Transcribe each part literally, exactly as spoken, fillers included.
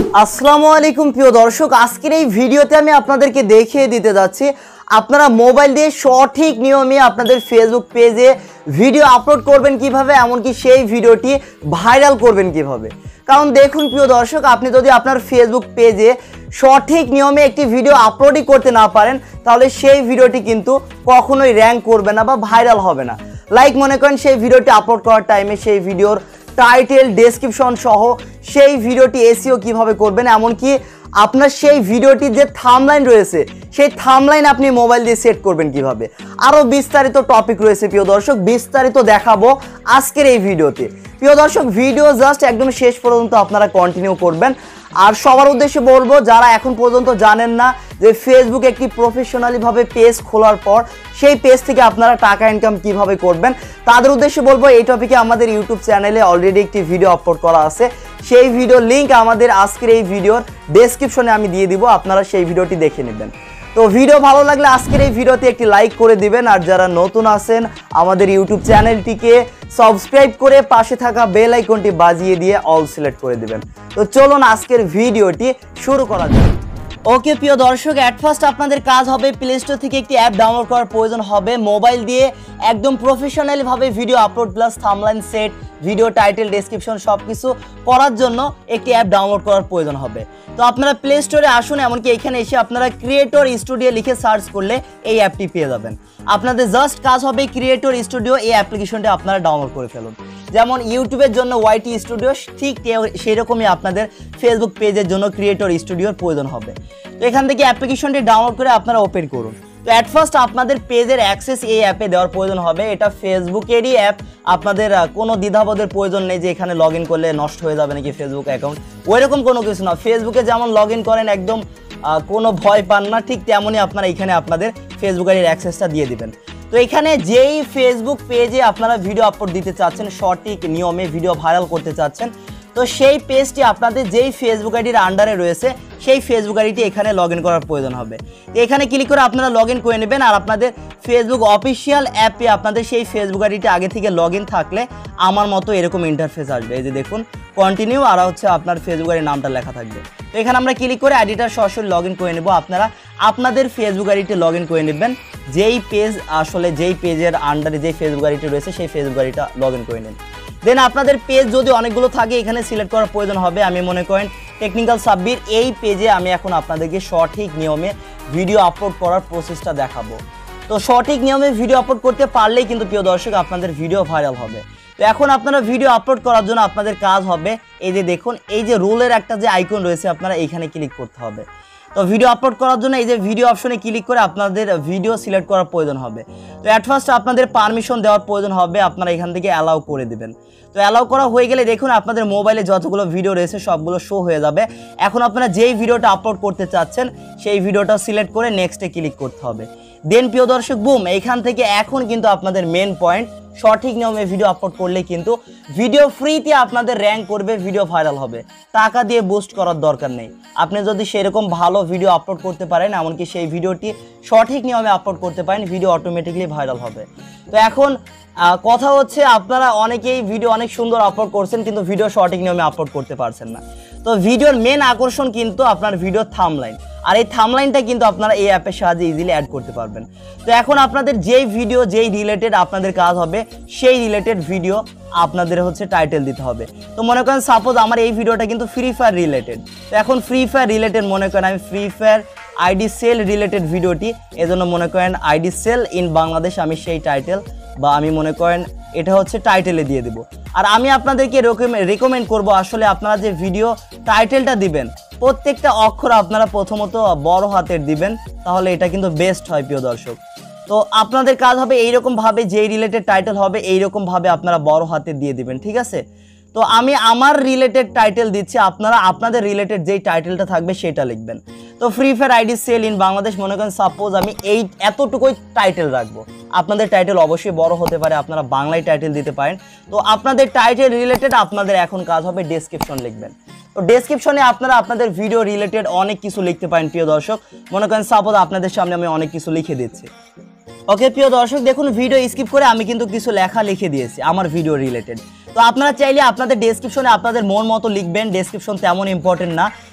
আসসালামু আলাইকুম প্রিয় দর্শক, আজকের এই ভিডিওতে আমি আপনাদেরকে দেখিয়ে দিতে যাচ্ছি আপনারা মোবাইল দিয়ে সঠিক নিয়মে আপনাদের ফেসবুক পেজে ভিডিও আপলোড করবেন কিভাবে, এমনকি সেই ভিডিওটি ভাইরাল করবেন কিভাবে। কারণ দেখুন প্রিয় দর্শক, আপনি যদি আপনার ফেসবুক পেজে সঠিক নিয়মে একটি ভিডিও আপলোডই করতে না পারেন, তাহলে সেই ভিডিওটি কিন্তু কখনোই র্যাঙ্ক করবে না বা ভাইরাল হবে না। লাইক মনে করেন সেই ভিডিওটি আপলোড করার টাইমে সেই ভিডিওর টাইটেল, ডেসক্রিপশন সহ সেই ভিডিওটি এসইও কিভাবে করবেন, এমনকি আপনার সেই ভিডিওটির যে থাম্বনেইল রয়েছে সেই থাম্বনেইল আপনি মোবাইল দিয়ে সেট করবেন কিভাবে। আরও বিস্তারিত টপিক রয়েছে প্রিয় দর্শক, বিস্তারিত দেখাবো আজকের এই ভিডিওতে। প্রিয় দর্শক, ভিডিও জাস্ট একদম শেষ পর্যন্ত আপনারা কন্টিনিউ করবেন। আর সবার উদ্দেশ্যে বলবো, যারা এখন পর্যন্ত জানেন না যে ফেসবুক একটি প্রফেশনালিভাবে পেজ খোলার পর সেই পেজ থেকে আপনারা টাকা ইনকাম কিভাবে করবেন, তাদের উদ্দেশ্যে বলবো এই টপিকে আমাদের ইউটিউব চ্যানেলে অলরেডি একটি ভিডিও আপলোড করা আছে। সেই ভিডিও লিঙ্ক আমাদের আজকের এই ভিডিওর ডেসক্রিপশনে আমি দিয়ে দিব, আপনারা সেই ভিডিওটি দেখে নেবেন। তো ভিডিও ভালো লাগলে আজকের এই ভিডিওতে একটি লাইক করে দিবেন। আর যারা নতুন আছেন আমাদের ইউটিউব চ্যানেলটিকে সাবস্ক্রাইব করে পাশে থাকা বেল আইকনটি বাজিয়ে দিয়ে অল সিলেক্ট করে দিবেন। তো চলুন আজকের ভিডিওটি শুরু করা যাক। ওকে প্রিয় দর্শক, অ্যাট ফার্স্ট আপনাদের কাজ হবে প্লে স্টোর থেকে একটি অ্যাপ ডাউনলোড করার প্রয়োজন হবে। মোবাইল দিয়ে একদম প্রফেশনালিভাবে video upload plus thumbnail set, video title, description সব কিছু করার জন্য একটি অ্যাপ ডাউনলোড করার প্রয়োজন হবে। তো আপনারা প্লে স্টোরে আসুন, এমনকি এখানে এসে আপনারা ক্রিয়েটর স্টুডিও লিখে সার্চ করলে এই অ্যাপটি পেয়ে যাবেন। আপনাদের জাস্ট কাজ হবে ক্রিয়েটর স্টুডিও এই অ্যাপ্লিকেশনটি আপনারা ডাউনলোড করে ফেলুন। যেমন ইউটিউবের জন্য ওয়াইটি স্টুডিও, ঠিক সেই রকমই আপনাদের ফেসবুক পেজের জন্য ক্রিয়েটর স্টুডিওর প্রয়োজন হবে। তো এখান থেকে অ্যাপ্লিকেশনটি ডাউনলোড করে আপনারা ওপেন করুন। তো অ্যাট ফার্স্ট আপনাদের পেজের অ্যাক্সেস এই অ্যাপে দেওয়ার প্রয়োজন হবে। এটা ফেসবুকেরই অ্যাপ, আপনাদের কোনো দ্বিধাবোধের প্রয়োজন নেই যে এখানে লগ ইন করলে নষ্ট হয়ে যাবে নাকি ফেসবুক অ্যাকাউন্ট, ওইরকম কোনো কিছু না। ফেসবুকে যেমন লগ ইন করেন একদম কোনো ভয় পান না, ঠিক তেমনই আপনারা এখানে আপনাদের ফেসবুকের অ্যাক্সেসটা দিয়ে দিবেন। তো এখানে যেই ফেসবুক পেজে আপনারা ভিডিও আপলোড দিতে চাচ্ছেন, সঠিক নিয়মে ভিডিও ভাইরাল করতে চাচ্ছেন, তো সেই পেজটি আপনাদের যেই ফেসবুক আইডির আন্ডারে রয়েছে সেই ফেসবুক আইডিটি এখানে লগ ইন করার প্রয়োজন হবে। তো এখানে ক্লিক করে আপনারা লগ ইন করে নেবেন। আর আপনাদের ফেসবুক অফিসিয়াল অ্যাপে আপনাদের সেই ফেসবুক আইডিটি আগে থেকে লগ ইন থাকলে আমার মতো এরকম ইন্টারফেস আসবে। এই যে দেখুন কন্টিনিউ, আর হচ্ছে আপনার ফেসবুক আইডির নামটা লেখা থাকবে। তো এখানে আমরা ক্লিক করে আইডিটা সরাসরি লগ ইন করে নেব। আপনারা আপনাদের ফেসবুক আইডিটি লগ ইন করে নেবেন। যেই পেজ আসলে যেই পেজের আন্ডারে যেই ফেসবুক আইডিটি রয়েছে সেই ফেসবুক আইডিটা লগ ইন করে নেন। দেন আপনাদের পেজ যদি অনেকগুলো থাকে এখানে সিলেক্ট করার প্রয়োজন হবে। আমি মনে করেন টেকনিক্যাল সাব্বির, এই পেজে আমি এখন আপনাদেরকে সঠিক নিয়মে ভিডিও আপলোড করার প্রসেসটা দেখাবো। তো সঠিক নিয়মে ভিডিও আপলোড করতে পারলেই কিন্তু প্রিয় দর্শক আপনাদের ভিডিও ভাইরাল হবে। তো এখন আপনারা ভিডিও আপলোড করার জন্য আপনাদের কাজ হবে এই যে দেখুন, এই যে রোলের একটা যে আইকন রয়েছে আপনারা এইখানে ক্লিক করতে হবে। তো ভিডিও আপলোড করার জন্য এই যে ভিডিও অপশনে ক্লিক করে আপনাদের ভিডিও সিলেক্ট করার প্রয়োজন হবে। তো অ্যাট ফার্স্ট আপনাদের পারমিশন দেওয়ার প্রয়োজন হবে, আপনারা এখান থেকে অ্যালাউ করে দিবেন। তো অ্যালাউ করা হয়ে গেলে দেখুন আপনাদের মোবাইলে যতগুলো ভিডিও রয়েছে সবগুলো শো হয়ে যাবে। এখন আপনারা যেই ভিডিওটা আপলোড করতে চাচ্ছেন সেই ভিডিওটা সিলেক্ট করে নেক্সটে ক্লিক করতে হবে। দেন প্রিয় দর্শক বুম, এইখান থেকে এখন কিন্তু আপনাদের মেন পয়েন্ট, সঠিক নিয়মে ভিডিও আপলোড করলে কিন্তু ভিডিও ফ্রিতে আপনাদের র্যাঙ্ক করবে, ভিডিও ভাইরাল হবে। টাকা দিয়ে বুস্ট করার দরকার নেই। আপনি যদি সেরকম ভালো ভিডিও আপলোড করতে পারেন, এমনকি সেই ভিডিওটি সঠিক নিয়মে আপলোড করতে পারেন, ভিডিও অটোমেটিকলি ভাইরাল হবে। তো এখন কথা হচ্ছে আপনারা অনেকেই ভিডিও অনেক সুন্দর আপলোড করছেন কিন্তু ভিডিও সঠিক নিয়মে আপলোড করতে পারছেন না। তো ভিডিওর মেন আকর্ষণ কিন্তু আপনার ভিডিও থাম্বনেইল, আর এই থাম্বনেইলটা কিন্তু আপনারা এই অ্যাপের সাহায্যে ইজিলি অ্যাড করতে পারবেন। তো এখন আপনাদের যেই ভিডিও যেই রিলেটেড আপনাদের কাজ হবে সেই রিলেটেড ভিডিও আপনাদের হচ্ছে টাইটেল দিতে হবে। তো মনে করেন সাপোজ আমার এই ভিডিওটা কিন্তু ফ্রি ফায়ার রিলেটেড, তো এখন ফ্রি ফায়ার রিলেটেড মনে করেন আমি free fire ID sell related ভিডিওটি, এজন্য মনে করেন আইডি সেল ইন বাংলাদেশ, আমি সেই টাইটেল বা আমি মনে করেন এটা হচ্ছে টাইটেলে দিয়ে দেব। আর আমি আপনাদেরকে রেকমেন্ড করব আসলে আপনারা যে ভিডিও টাইটেলটা দিবেন প্রত্যেকটা অক্ষর আপনারা প্রথমত বড় হাতের দিবেন, তাহলে এটা কিন্তু বেস্ট হয় প্রিয় দর্শক। তো আপনাদের কাজ হবে এইরকমভাবে যেই রিলেটেড টাইটেল হবে এইরকমভাবে আপনারা বড় হাতে দিয়ে দিবেন, ঠিক আছে। তো আমি আমার রিলেটেড টাইটেল দিচ্ছি, আপনারা আপনাদের রিলেটেড যেই টাইটেলটা থাকবে সেটা লিখবেন। তো free fire ID sell in Bangladesh মনে করেন সাপোজ আমি এই এতটুকুই টাইটেল রাখবো। আপনাদের টাইটেল অবশ্যই বড় হতে পারে, আপনারা বাংলায় টাইটেল দিতে পারেন। তো আপনাদের টাইটেল রিলেটেড আপনাদের এখন কাজ হবে ডেসক্রিপশন লিখবেন। তো ডেসক্রিপশনে আপনারা আপনাদের ভিডিও রিলেটেড অনেক কিছু লিখতে পারেন প্রিয় দর্শক। মনে করেন সাপোজ আপনাদের সামনে আমি অনেক কিছু লিখে দিচ্ছি। ওকে প্রিয় দর্শক দেখুন, ভিডিও স্কিপ করে আমি কিন্তু কিছু লেখা লিখে দিয়েছি আমার ভিডিও রিলেটেড। তো আপনারা চাইলে আপনাদের ডেসক্রিপশনে আপনাদের মন মতো লিখবেন, ডেসক্রিপশন তেমন ইম্পর্টেন্ট না।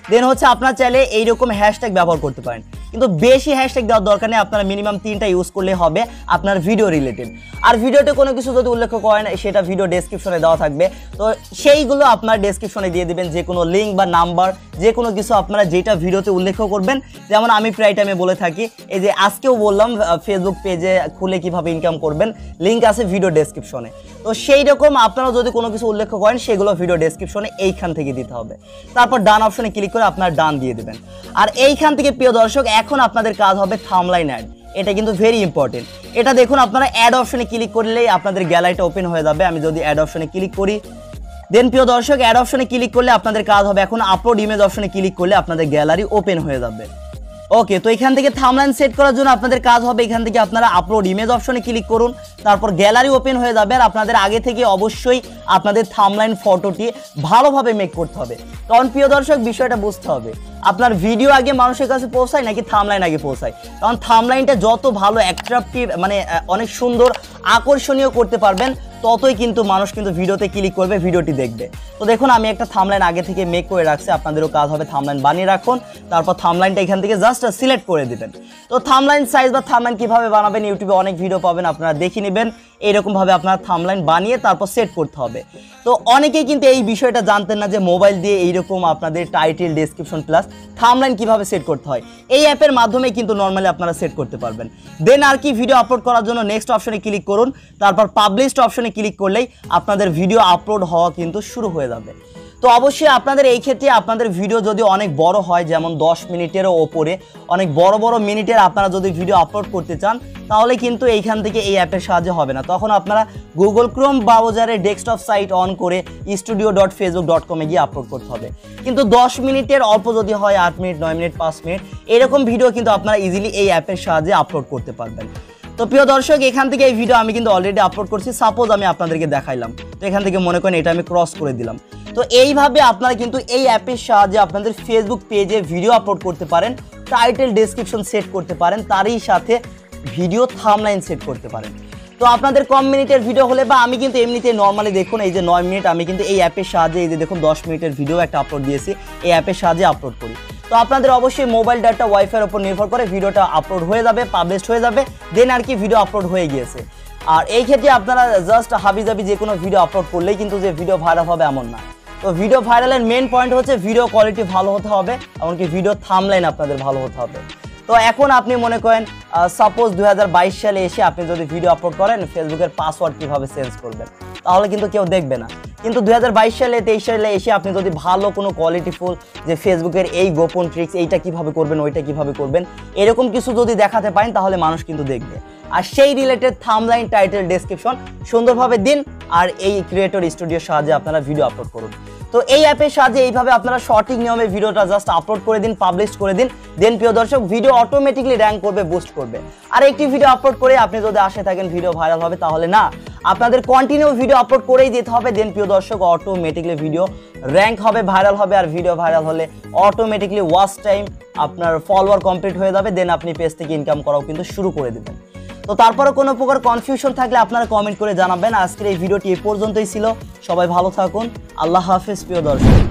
দেন হচ্ছে আপনারা চাইলে এইরকম হ্যাশট্যাগ ব্যবহার করতে পারেন, কিন্তু বেশি হ্যাশট্যাগ দেওয়ার দরকার নেই, আপনারা মিনিমাম তিনটা ইউজ করলে হবে আপনার ভিডিও রিলেটেড। আর ভিডিওতে কোনো কিছু যদি উল্লেখ করেন সেটা ভিডিও ডেসক্রিপশনে দেওয়া থাকবে, তো সেইগুলো আপনার ডেসক্রিপশনে দিয়ে দিবেন, যে কোনো লিঙ্ক বা নাম্বার যে কোনো কিছু আপনারা যেটা ভিডিওতে উল্লেখ করবেন। যেমন আমি প্রায় টাইমে বলে থাকি, এই যে আজকেও বললাম ফেসবুক পেজে খুলে কিভাবে ইনকাম করবেন, লিঙ্ক আছে ভিডিও ডেসক্রিপশনে। তো সেই রকম আপনারা যদি কোনো কিছু উল্লেখ করেন সেগুলো ভিডিও ডেসক্রিপশনে এইখান থেকে দিতে হবে। তারপর ডান অপশনে ক্লিক করে আপনার ডান দিয়ে দেবেন। আর এইখান থেকে প্রিয় দর্শক এখন আপনাদের কাজ হবে থাম্বনেইল অ্যাড। এটা কিন্তু ভেরি ইম্পর্টেন্ট। এটা দেখুন আপনারা অ্যাড অপশনে ক্লিক করলেই আপনাদের গ্যালারিটা ওপেন হয়ে যাবে। আমি যদি অ্যাড অপশনে ক্লিক করি, দেন প্রিয় দর্শক অ্যাড অপশনে ক্লিক করলে আপনাদের কাজ হবে এখন আপলোড ইমেজ অপশনে ক্লিক করলে আপনাদের গ্যালারি ওপেন হয়ে যাবে। ওকে, তো এখান থেকে থাম্বনেইল সেট করার জন্য আপনাদের কাজ হবে এখান থেকে আপনারা আপলোড ইমেজ অপশনে ক্লিক করুন, তারপর গ্যালারি ওপেন হয়ে যাবে। আর আপনাদের আগে থেকে অবশ্যই আপনাদের থাম্বনেইল ফটোটি ভালোভাবে মেক করতে হবে। কারণ প্রিয় দর্শক বিষয়টা বুঝতে হবে, আপনার ভিডিও আগে মানুষের কাছে পৌঁছায় নাকি থাম্বনেইল আগে পৌঁছায়। কারণ থাম্বনেইলটা যত ভালো অ্যাট্রাকটিভ মানে অনেক সুন্দর আকর্ষণীয় করতে পারবেন ততই কিন্তু মানুষ কিন্তু ভিডিওতে ক্লিক করবে, ভিডিওটি দেখবে। তো দেখুন আমি একটা থাম্বনেইল আগে থেকে মেক করে রাখছি, আপনাদেরও কাজ হবে থাম্বনেইল বানিয়ে রাখুন, তারপর থাম্বনেইলটা এখান থেকে জাস্ট সিলেক্ট করে দিবেন। তো থাম্বনেইল সাইজ বা থাম্বনেইল কিভাবে বানাবেন ইউটিউবে অনেক ভিডিও পাবেন, আপনারা দেখে নেবেন। এইরকমভাবে আপনার থাম্বনেইল বানিয়ে তারপর সেট করতে হবে। তো অনেকেই কিন্তু এই বিষয়টা জানতেন না যে মোবাইল দিয়ে এইরকম আপনাদের টাইটেল ডেসক্রিপশন প্লাস থাম্বনেইল কিভাবে সেট করতে হয়। এই অ্যাপের মাধ্যমে কিন্তু নর্মালি আপনারা সেট করতে পারবেন। দেন আর কি ভিডিও আপলোড করার জন্য নেক্সট অপশনে ক্লিক করুন, তারপর পাবলিশড অপশনে ক্লিক করলেই আপনাদের ভিডিও আপলোড হওয়া কিন্তু শুরু হয়ে যাবে। তো অবশ্যই আপনাদের এই ক্ষেত্রে আপনাদের ভিডিও যদি অনেক বড় হয়, যেমন দশ মিনিটেরও ওপরে অনেক বড় বড় মিনিটের আপনারা যদি ভিডিও আপলোড করতে চান, তাহলে কিন্তু এইখান থেকে এই অ্যাপের সাহায্যে হবে না। তখন আপনারা গুগল ক্রোম ব্রাউজারে ডেস্কটপ সাইট অন করে স্টুডিও ডট ফেসবুক ডট কমে গিয়ে আপলোড করতে হবে। কিন্তু দশ মিনিটের অল্প যদি হয়, আট মিনিট নয় মিনিট পাঁচ মিনিট এরকম ভিডিও কিন্তু আপনারা ইজিলি এই অ্যাপের সাহায্যে আপলোড করতে পারবেন। তো প্রিয় দর্শক এখান থেকে এই ভিডিও আমি কিন্তু অলরেডি আপলোড করছি, সাপোজ আমি আপনাদেরকে দেখাইলাম, তো এখান থেকে মনে করেন এটা আমি ক্রস করে দিলাম। তো এইভাবে আপনারা কিন্তু এই অ্যাপের সাহায্যে আপনাদের ফেসবুক পেজে ভিডিও আপলোড করতে পারেন, টাইটেল ডেসক্রিপশন সেট করতে পারেন, তারই সাথে ভিডিও থাম্বনেইল সেট করতে পারেন। তো আপনাদের কম মিনিটের ভিডিও হলে বা আমি কিন্তু এমনিতে নর্মালি দেখুন এই যে নয় মিনিট আমি কিন্তু এই অ্যাপের সাহায্যে এই যে দেখুন দশ মিনিটের ভিডিও একটা আপলোড দিয়েছি, এই অ্যাপের সাহায্যে আপলোড করি। তো আপনাদের অবশ্যই মোবাইল ডাটা ওয়াইফাইয়ের উপর নির্ভর করে ভিডিওটা আপলোড হয়ে যাবে, পাবলিশড হয়ে যাবে, দেন আর কি ভিডিও আপলোড হয়ে গিয়েছে। আর এই ক্ষেত্রে আপনারা জাস্ট হাবিজাবি যে কোনো ভিডিও আপলোড করলেই কিন্তু যে ভিডিও ভাইরাল হবে এমন না। তো ভিডিও ভাইরালের মেন পয়েন্ট হচ্ছে ভিডিও কোয়ালিটি ভালো হতে হবে, এমনকি ভিডিও থাম্বনেইল আপনাদের ভালো হতে হবে। তো এখন আপনি মনে করেন সাপোজ দুই হাজার বাইশ সালে এসে আপনি যদি ভিডিও আপলোড করেন ফেসবুকের পাসওয়ার্ড কীভাবে চেঞ্জ করবেন, তাহলে কিন্তু কেউ দেখবে না। কিন্তু দুই হাজার বাইশ সালে তেইশ সালে এসে আপনি যদি ভালো কোনো কোয়ালিটিফুল যে ফেসবুকের এই গোপন ট্রিক্স এইটা কিভাবে করবেন ওইটা কিভাবে করবেন এরকম কিছু যদি দেখাতে পারেন তাহলে মানুষ কিন্তু দেখবে। আর সেই রিলেটেড থাম্বনেইল টাইটেল ডেসক্রিপশন সুন্দরভাবে দিন আর এই ক্রিয়েটর স্টুডিওর সাহায্যে আপনারা ভিডিও আপলোড করুন। তো এই অ্যাপের সাহায্যে এইভাবে আপনারা সঠিক নিয়মে ভিডিওটা জাস্ট আপলোড করে দিন, পাবলিশ করে দিন, দেন প্রিয় দর্শক ভিডিও অটোমেটিকলি র্যাঙ্ক করবে, বুস্ট করবে। আর একটি ভিডিও আপলোড করে আপনি যদি আশে থাকেন ভিডিও ভাইরাল হবে, তাহলে না, আপনাদের কন্টিনিউ ভিডিও আপলোড করেই যেতে হবে। দেন প্রিয় দর্শক অটোমেটিকলি ভিডিও র্যাঙ্ক হবে, ভাইরাল হবে। আর ভিডিও ভাইরাল হলে অটোমেটিকলি ওয়াচ টাইম আপনার ফলোয়ার কমপ্লিট হয়ে যাবে, দেন আপনি পেজ থেকে ইনকাম করাও কিন্তু শুরু করে দেবেন। তো তারপরে কোনো প্রকার কনফিউশন থাকলে আপনারা কমেন্ট করে জানাবেন। আজকের এই ভিডিওটি এ পর্যন্তই ছিল, সবাই ভালো থাকুন, আল্লাহ হাফেজ প্রিয় দর্শক।